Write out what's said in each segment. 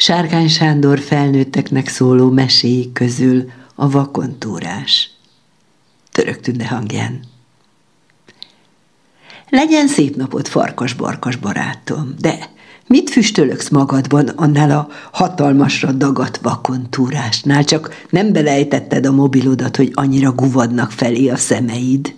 Sárkány Sándor felnőtteknek szóló meséi közül a vakontúrás. Török Tünde hangján. Legyen szép napot, farkas-barkas barátom, de mit füstölöksz magadban annál a hatalmasra dagadt vakontúrásnál? Csak nem belejtetted a mobilodat, hogy annyira guvadnak felé a szemeid?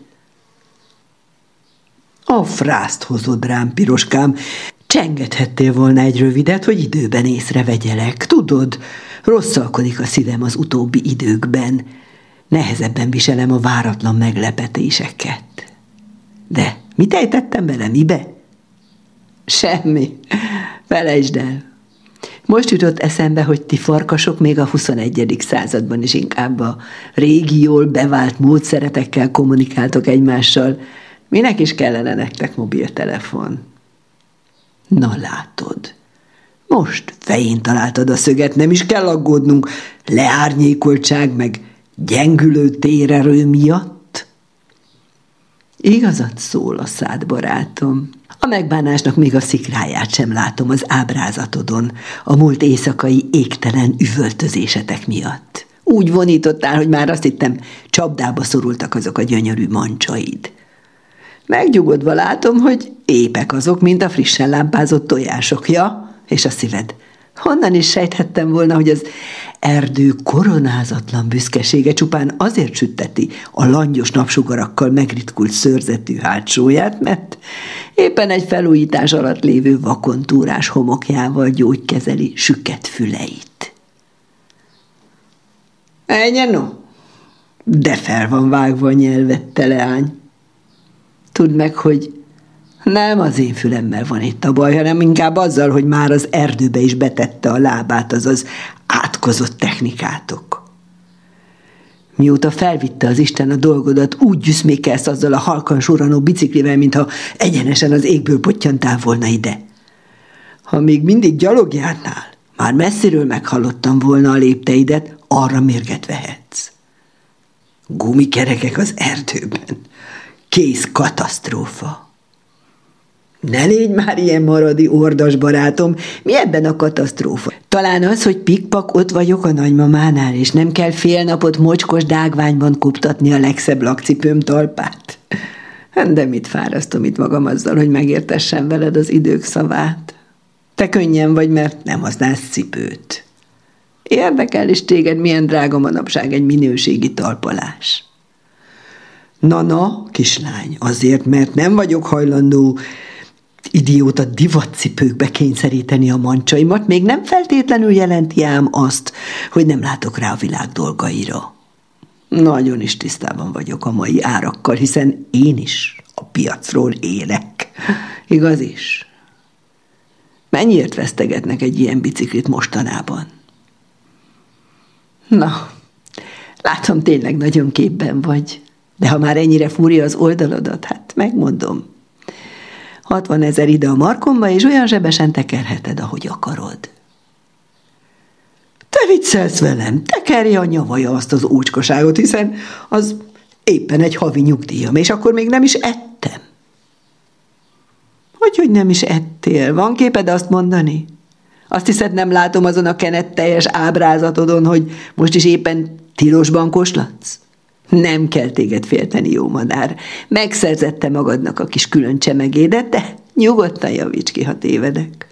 A frászt hozod rám, piroskám. Csengethettél volna egy rövidet, hogy időben észrevegyelek. Tudod, rosszalkodik a szívem az utóbbi időkben. Nehezebben viselem a váratlan meglepetéseket. De mit ejtettem bele, mibe? Semmi. Felejtsd el. Most jutott eszembe, hogy ti farkasok még a 21. században is inkább a régi, jól bevált módszeretekkel kommunikáltok egymással. Minek is kellene nektek mobiltelefon? Na látod, most fején találtad a szöget, nem is kell aggódnunk leárnyékoltság meg gyengülő térerő miatt. Igazat szól a szád, barátom. A megbánásnak még a szikráját sem látom az ábrázatodon, a múlt éjszakai égtelen üvöltözésetek miatt. Úgy vonítottál, hogy már azt hittem, csapdába szorultak azok a gyönyörű mancsaid. Megnyugodva látom, hogy épek azok, mint a frissen lámpázott tojások, ja? És a szíved. Honnan is sejthettem volna, hogy az erdő koronázatlan büszkesége csupán azért sütteti a langyos napsugarakkal megritkult szőrzetű hátsóját, mert éppen egy felújítás alatt lévő vakontúrás homokjával gyógykezeli süket füleit. Ennyi no? De fel van vágva a nyelved, te leány. Tudd meg, hogy nem az én fülemmel van itt a baj, hanem inkább azzal, hogy már az erdőbe is betette a lábát, azaz átkozott technikátok. Mióta felvitte az Isten a dolgodat, úgy gyüszmékelsz azzal a halkan suranó biciklivel, mintha egyenesen az égből pottyantál volna ide. Ha még mindig gyalogjárnál, már messziről meghallottam volna a lépteidet, arra mérget vehetsz. Gumikerekek az erdőben. Kész katasztrófa. Ne légy már ilyen maradi ordas, barátom, mi ebben a katasztrófa? Talán az, hogy pikpak ott vagyok a nagymamánál, és nem kell fél napot mocskos dágványban koptatni a legszebb lakcipőm talpát. De mit fárasztom itt magam azzal, hogy megértessem veled az idők szavát? Te könnyen vagy, mert nem használsz cipőt. Érdekel is téged, milyen drága manapság egy minőségi talpalás. Na, kislány, azért, mert nem vagyok hajlandó idióta divatcipőkbe kényszeríteni a mancsaimat, még nem feltétlenül jelenti ám azt, hogy nem látok rá a világ dolgaira. Nagyon is tisztában vagyok a mai árakkal, hiszen én is a piacról élek. Igaz is? Mennyiért vesztegetnek egy ilyen biciklit mostanában? Na, látom, tényleg nagyon képben vagy. De ha már ennyire fúrja az oldaladat, hát megmondom. 60 000 ide a markomba, és olyan zsebesen tekerheted, ahogy akarod. Te viccelsz velem, tekerje a nyavaja azt az ócskaságot, hiszen az éppen egy havi nyugdíjam, és akkor még nem is ettem. Hogy nem is ettél? Van képed azt mondani? Azt hiszed, nem látom azon a kenetteljes ábrázatodon, hogy most is éppen tilosban koslatsz? Nem kell téged félteni, jó madár. Megszerzette magadnak a kis külön csemegédet, de nyugodtan javíts ki, ha tévedek.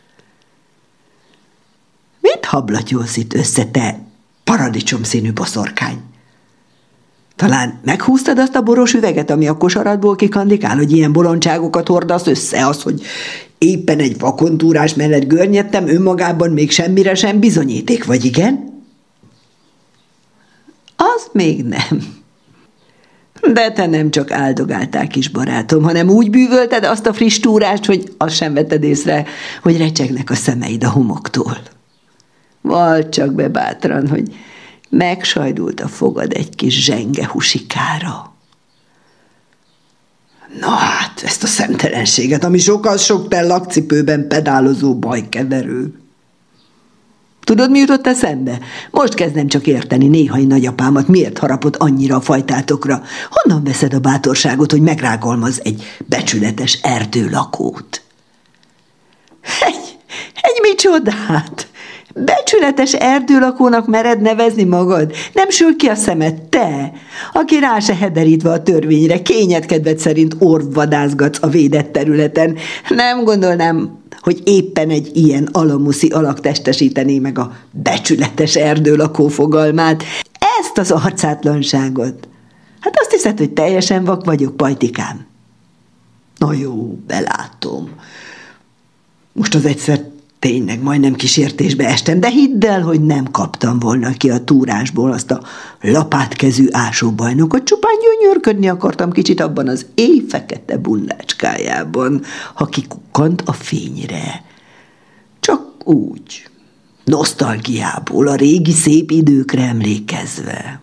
Mit hablatyolsz itt össze, te paradicsomszínű boszorkány? Talán meghúztad azt a boros üveget, ami a kosaradból kikandikál, hogy ilyen bolondságokat hordasz össze, az, hogy éppen egy vakontúrás mellett görnyedtem, önmagában még semmire sem bizonyíték, vagy igen? Az még nem. De te nem csak áldogáltál, kis barátom, hanem úgy bűvölted azt a friss túrást, hogy azt sem vetted észre, hogy recsegnek a szemeid a homoktól. Vald csak be bátran, hogy megsajdult a fogad egy kis zsenge husikára. Na hát, ezt a szemtelenséget, ami sokkal sok te lakcipőben pedálozó bajkeverő. Tudod, mi jutott eszembe? Most kezdem csak érteni néhai nagyapámat, miért harapott annyira a fajtátokra. Honnan veszed a bátorságot, hogy megrágalmaz egy becsületes erdőlakót? Egy micsodát? Becsületes erdőlakónak mered nevezni magad? Nem sül ki a szemed, te, aki rá se hederítve a törvényre, kényedkedved szerint orvvadászgatsz a védett területen. Nem gondolnám, hogy éppen egy ilyen alamuszi alak testesítené meg a becsületes erdőlakó fogalmát. Ezt az arcátlanságot. Hát azt hiszed, hogy teljesen vak vagyok, Pajtikám. Na jó, belátom. Most az egyszer tényleg majdnem kísértésbe estem, de hidd el, hogy nem kaptam volna ki a túrásból azt a lapátkezű ásóbajnokot, csupán gyönyörködni akartam kicsit abban az éjfekete bundácskájában, ha kikukkant a fényre. Csak úgy, nosztalgiából, a régi szép időkre emlékezve.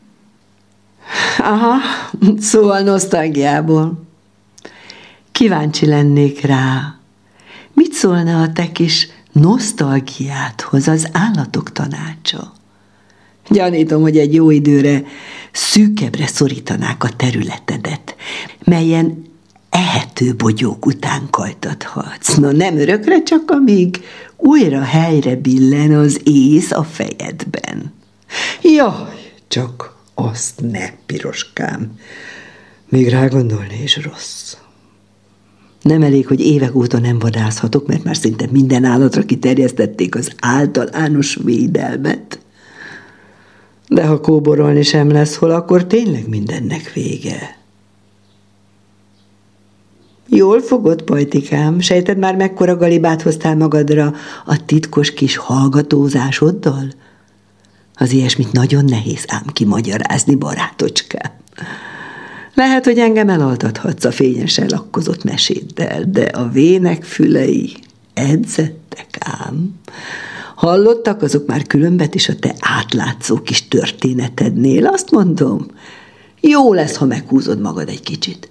Aha, szóval nosztalgiából. Kíváncsi lennék rá. Mit szólna a te kis nosztalgiádhoz az állatok tanácsa? Gyanítom, hogy egy jó időre szűkebbre szorítanák a területedet, melyen ehető bogyók után kajtathatsz. No, nem örökre, csak amíg újra helyre billen az ész a fejedben. Jaj, csak azt ne, piroskám. Még rágondolni is rossz. Nem elég, hogy évek óta nem vadászhatok, mert már szinte minden állatra kiterjesztették az általános védelmet. De ha kóborolni sem lesz hol, akkor tényleg mindennek vége. Jól fogod, Pajtikám? Sejted már, mekkora galibát hoztál magadra a titkos kis hallgatózásoddal? Az ilyesmit nagyon nehéz ám kimagyarázni, barátocskám. Lehet, hogy engem elaltathatsz a fényesen lakkozott meséddel, de a vének fülei edzettek ám. Hallottak azok már különbet is a te átlátszó kis történetednél, azt mondom, jó lesz, ha meghúzod magad egy kicsit.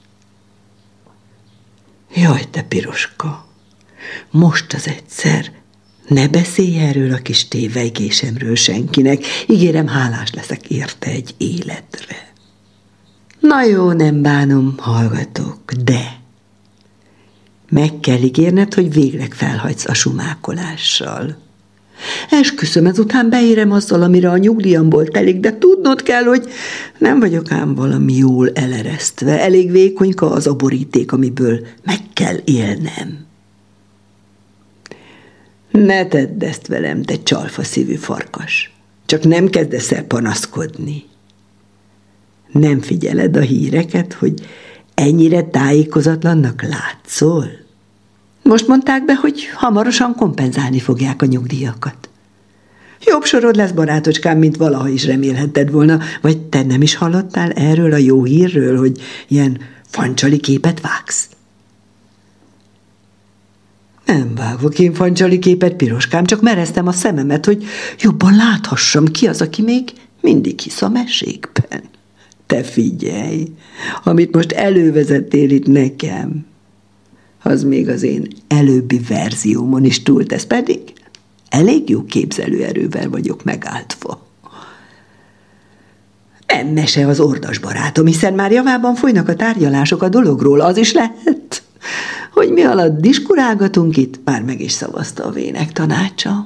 Jaj, te piroska, most az egyszer ne beszélj erről a kis tévejgésemről senkinek, ígérem, hálás leszek érte egy életre. Na jó, nem bánom, hallgatok, de meg kell ígérned, hogy végleg felhagysz a sumákolással. Esküszöm, ezután beérem azzal, amire a nyugdíjamból telik, de tudnod kell, hogy nem vagyok ám valami jól eleresztve. Elég vékonyka az a boríték, amiből meg kell élnem. Ne tedd ezt velem, te csalfa szívű farkas. Csak nem kezdesz el panaszkodni. Nem figyeled a híreket, hogy ennyire tájékozatlannak látszol? Most mondták be, hogy hamarosan kompenzálni fogják a nyugdíjakat. Jobb sorod lesz, barátocskám, mint valaha is remélhetted volna, vagy te nem is hallottál erről a jó hírről, hogy ilyen fancsali képet vágsz? Nem vágok én fancsali képet, piroskám, csak mereztem a szememet, hogy jobban láthassam, ki az, aki még mindig hisz a mesékben. Te figyelj, amit most elővezettél itt nekem, az még az én előbbi verziómon is túltesz, pedig elég jó képzelőerővel vagyok megáldva. Nem mese az ordas barátom, hiszen már javában folynak a tárgyalások a dologról, az is lehet, hogy mi alatt diskurálgatunk itt, már meg is szavazta a vének tanácsa.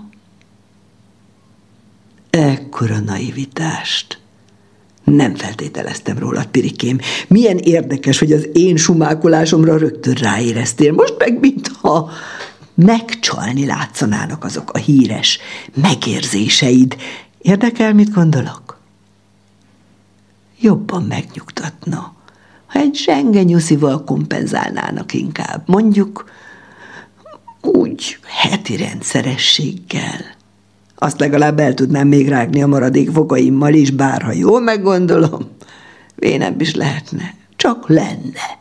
Ekkora naivitást nem feltételeztem rólad, pirikém. Milyen érdekes, hogy az én sumákolásomra rögtön ráéreztél. Most meg mintha megcsalni látszanának azok a híres megérzéseid. Érdekel, mit gondolok? Jobban megnyugtatna, ha egy zsengenyuszival kompenzálnának inkább. Mondjuk úgy heti rendszerességgel. Azt legalább el tudnám még rágni a maradék fogaimmal is, bár ha jól meggondolom, vénebb is lehetne, csak lenne.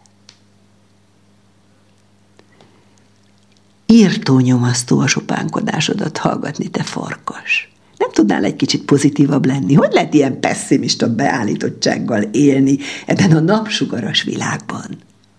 Írtó nyomasztó a sopánkodásodat hallgatni, te farkas. Nem tudnál egy kicsit pozitívabb lenni? Hogy lehet ilyen pesszimista beállítottsággal élni ebben a napsugaras világban?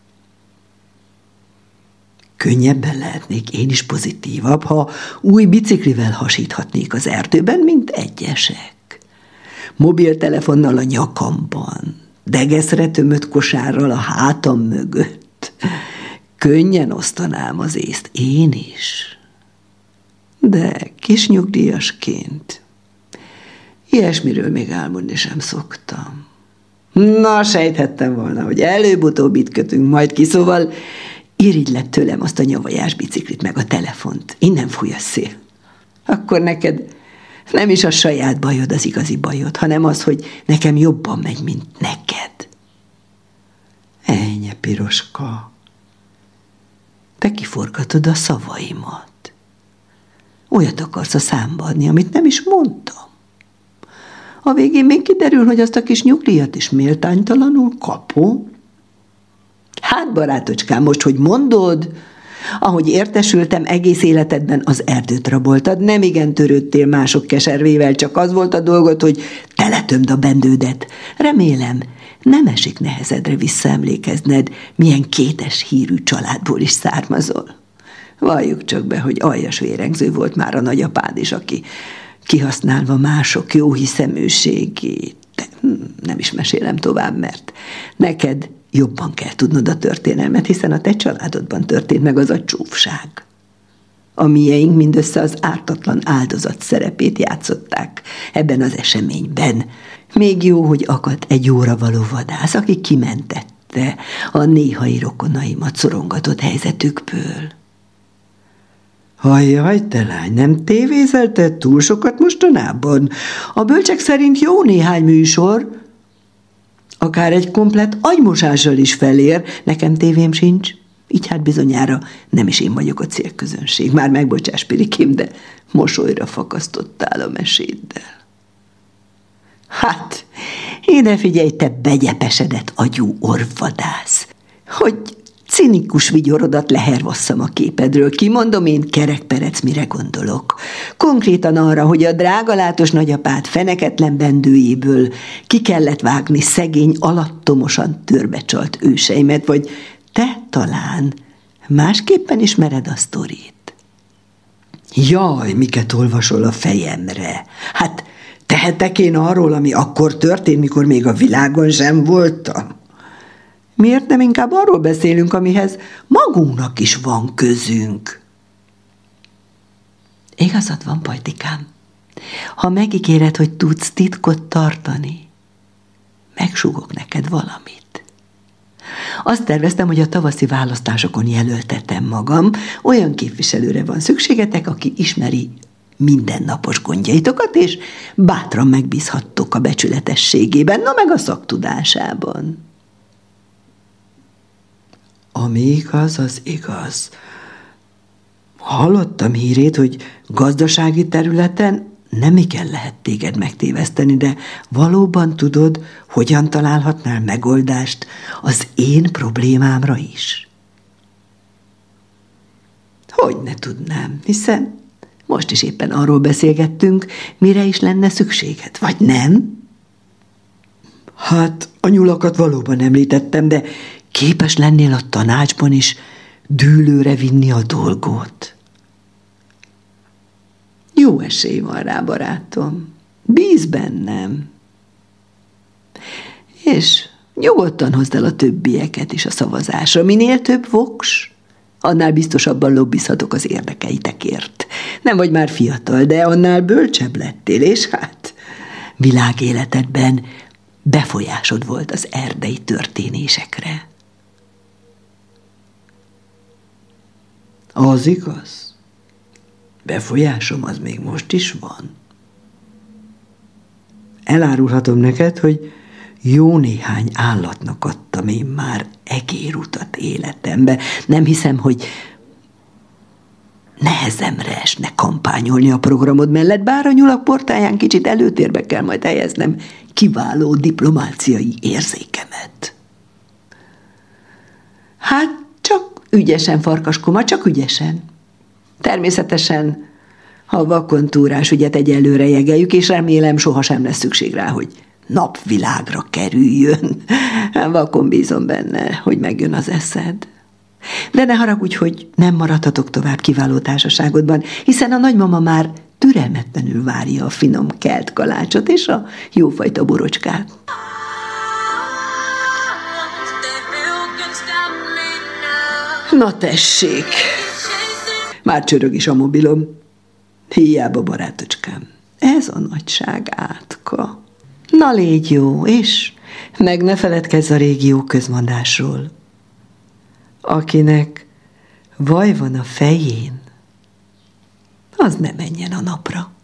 Könnyebben lehetnék én is pozitívabb, ha új biciklivel hasíthatnék az erdőben, mint egyesek. Mobiltelefonnal a nyakamban, degeszre tömött kosárral a hátam mögött. Könnyen osztanám az észt én is. De kis nyugdíjasként ilyesmiről még álmodni sem szoktam. Na, sejthettem volna, hogy előbb-utóbb itt kötünk majd ki, szóval irigyled tőlem azt a nyavajás biciklit meg a telefont. Innen fúj a szél. Akkor neked nem is a saját bajod az igazi bajod, hanem az, hogy nekem jobban megy, mint neked. Ennyi, piroska. Te kiforgatod a szavaimat. Olyat akarsz a számba adni, amit nem is mondtam. A végén még kiderül, hogy azt a kis nyugdíjat is méltánytalanul kapom. Hát, barátocskám, most, hogy mondod, ahogy értesültem, egész életedben az erdőt raboltad, nem igen törődtél mások keservével, csak az volt a dolgod, hogy teletömd a bendődet. Remélem, nem esik nehezedre visszaemlékezned, milyen kétes hírű családból is származol. Valljuk csak be, hogy aljas vérengző volt már a nagyapád is, aki kihasználva mások jóhiszeműségét. Nem is mesélem tovább, mert neked jobban kell tudnod a történelmet, hiszen a te családodban történt meg az a csúfság. A mieink mindössze az ártatlan áldozat szerepét játszották ebben az eseményben. Még jó, hogy akadt egy jóra való vadász, aki kimentette a néhai rokonaimat szorongatott helyzetükből. Hajjaj, te lány, nem tévézel te túl sokat mostanában? A bölcsek szerint jó néhány műsor, akár egy komplett agymosással is felér, nekem tévém sincs, így hát bizonyára nem is én vagyok a célközönség. Már megbocsáss, Pirikém, de mosolyra fakasztottál a meséddel. Hát, ide figyelj, te begyepesedett agyú orvvadász, hogy cinikus vigyorodat lehervasszam a képedről. Kimondom én, kerekperec, mire gondolok. Konkrétan arra, hogy a drágalátos nagyapád feneketlen bendőjéből ki kellett vágni szegény, alattomosan törbecsalt őseimet, vagy te talán másképpen ismered a sztorit. Jaj, miket olvasol a fejemre? Hát tehetek én arról, ami akkor történt, mikor még a világon sem voltam? Miért nem inkább arról beszélünk, amihez magunknak is van közünk? Igazad van, Pajtikám. Ha megígéred, hogy tudsz titkot tartani, megsúgok neked valamit. Azt terveztem, hogy a tavaszi választásokon jelöltetem magam. Olyan képviselőre van szükségetek, aki ismeri mindennapos gondjaitokat, és bátran megbízhattok a becsületességében, na meg a szaktudásában. Ami igaz, az igaz. Hallottam hírét, hogy gazdasági területen nem igen lehet téged megtéveszteni, de valóban tudod, hogyan találhatnál megoldást az én problémámra is? Hogy ne tudnám, hiszen most is éppen arról beszélgettünk, mire is lenne szükséged, vagy nem? Hát, a nyulakat valóban említettem, de képes lennél a tanácsban is dűlőre vinni a dolgot. Jó esély van rá, barátom. Bíz bennem. És nyugodtan hozd el a többieket is a szavazásra. Minél több voks, annál biztosabban lobbizhatok az érdekeitekért. Nem vagy már fiatal, de annál bölcsebb lettél, és hát világéletedben befolyásod volt az erdei történésekre. Az igaz. Befolyásom az még most is van. Elárulhatom neked, hogy jó néhány állatnak adtam én már egérutat életembe. Nem hiszem, hogy nehezemre esne kampányolni a programod mellett, bár a nyulak portáján kicsit előtérbe kell majd helyeznem kiváló diplomáciai érzékemet. Hát csak ügyesen, farkaskoma, csak ügyesen. Természetesen, ha a vakontúrás ügyet egyelőre jegeljük, és remélem sohasem lesz szükség rá, hogy napvilágra kerüljön. Vakon bízom benne, hogy megjön az eszed. De ne haragudj, hogy nem maradhatok tovább kiváló társaságodban, hiszen a nagymama már türelmetlenül várja a finom kelt kalácsot és a jófajta borocskát. Na tessék, már csörög is a mobilom. Hiába, barátocskám, ez a nagyság átka. Na légy jó, és meg ne feledkezz a régi jó közmondásról. Akinek vaj van a fején, az ne menjen a napra.